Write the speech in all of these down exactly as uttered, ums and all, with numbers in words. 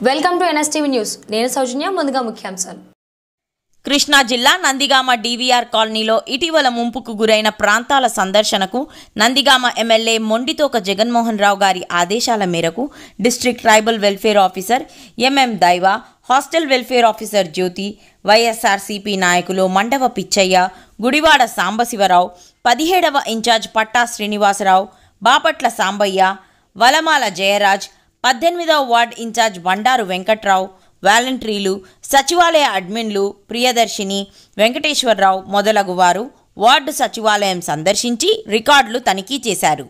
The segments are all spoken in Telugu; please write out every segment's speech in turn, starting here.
Welcome to NSTV news. నేను సౌజన్య. ముందుగా ముఖ్యాంశాలు. కృష్ణా జిల్లా నందిగామ డీవీఆర్ కాలనీలో ఇటీవల ముంపుకు గురైన ప్రాంతాల సందర్శనకు నందిగామ ఎమ్మెల్యే మొండితోక జగన్మోహన్ రావు గారి ఆదేశాల మేరకు district tribal welfare officer M M Daiva, hostel welfare officer Jyothi, YSRCP నాయకులు మండవ పిచ్చయ్య, గుడివాడ సాంబశివరావు, పదిహేడవ ఇన్ఛార్జ్ పట్టా శ్రీనివాసరావు, బాపట్ల సాంబయ్య, వలమాల జయరాజ్, పద్దెనిమిదవ వార్డ్ ఇన్ఛార్జ్ బండారు వెంకట్రావు, వాలంటీర్లు, సచివాలయ అడ్మిన్లు ప్రియదర్శిని, వెంకటేశ్వరరావు మొదలగు వారు వార్డు సచివాలయం సందర్శించి రికార్డులు తనిఖీ చేశారు.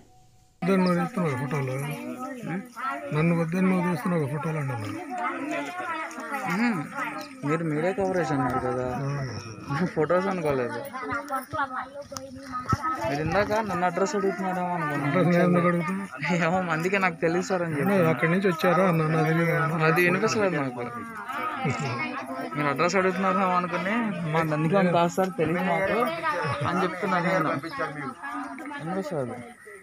మీరు మీరే కవరేజ్ అన్నారు కదా, ఫొటోస్ అనుకోలేదు. మీరు ఇందాక నన్ను అడ్రస్ అడుగుతున్నారేమో అనుకున్నాను. ఏమో అందుకే నాకు తెలుసు సార్ అని చెప్పి అక్కడి నుంచి వచ్చారా అది వినిపిస్తలేదు నాకు. మీరు అడ్రస్ అడుగుతున్నారేమో అనుకుని మా నందిగామ కాదు సార్ తెలియదు మాకు అని చెప్తున్నాను నేను. వినిపిస్తుంది.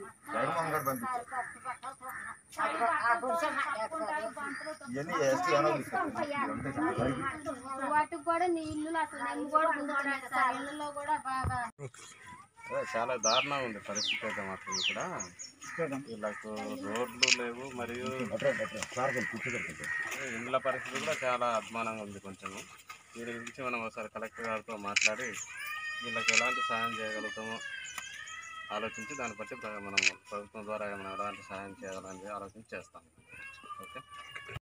చాలా దారుణంగా ఉంది పరిస్థితి అయితే మాత్రం ఇక్కడ. వీళ్ళకు రోడ్లు లేవు, మరియు ఇండ్ల పరిస్థితి కూడా చాలా అధ్వానంగా ఉంది. కొంచెము దీని గురించి మనం ఒకసారి కలెక్టర్ గారితో మాట్లాడి వీళ్ళకి ఎలాంటి సాయం చేయగలుగుతామో ఆలోచించి దాన్ని బట్టి మనం ప్రభుత్వం ద్వారా ఏమైనా ఎలాంటి సాయం చేయాలని ఆలోచించి చేస్తాం. ఓకే.